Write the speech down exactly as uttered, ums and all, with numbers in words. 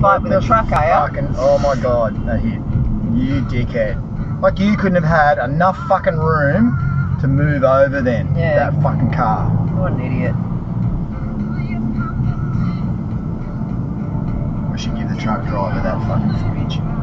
fight with a truck, are you? Fucking, oh my god, that hit. You dickhead. Like you couldn't have had enough fucking room to move over then. Yeah. That fucking car. What an idiot. We should give the truck driver that fucking footage.